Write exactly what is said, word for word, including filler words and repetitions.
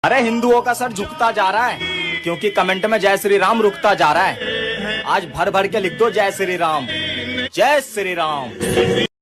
अरे हिंदुओं का सर झुकता जा रहा है क्योंकि कमेंट में जय श्री राम रुकता जा रहा है। आज भर भर के लिख दो जय श्री राम, जय श्री राम।